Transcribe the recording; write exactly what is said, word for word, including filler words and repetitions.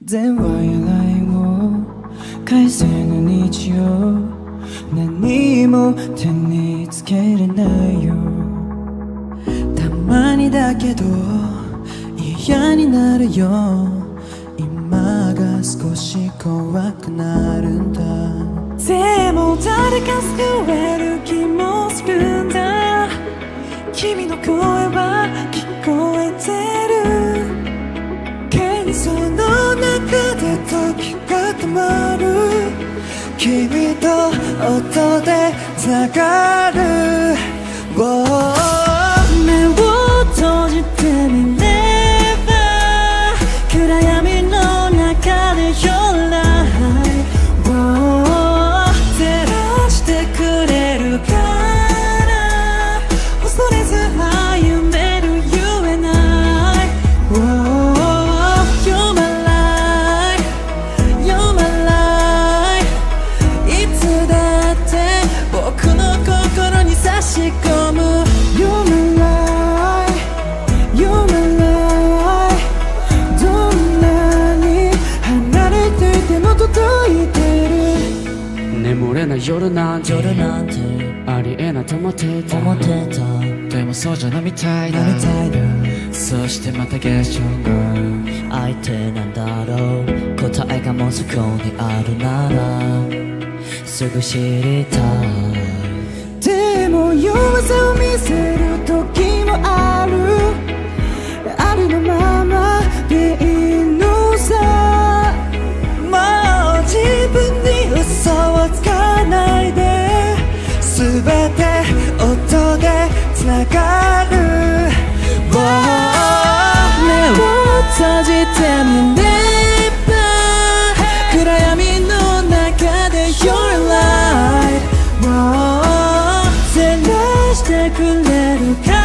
電話や ライン を返せぬ日曜、何も手につけれないよ。たまにだけど嫌になるよ。今が少し怖くなるんだ。でも誰か救える気もするんだ。君の声は聞こえてる。幻想の中で時が止まる。君と音で繋がる。目を閉じてみれば暗闇の中で Your light 照らしてくれるから恐れず歩める You and I You're my light You're my light いつだって僕の心に差し込む You're my light You're my light どんなに離れていても届いてる。 眠れない夜なんて夜なんてありえないと思ってた思ってた。 でもそうじゃないみたいだ。 みたいだ。 そしてまた現象が相手なんだろう。答えがもうそこにあるならすぐ知りたい。 でも弱さを見せる時もある。ありのままでいいのさ。もう自分に嘘をつかないで。全て音で繋がる。目を閉じてみれば暗闇の中で Your light 照らしてくれるか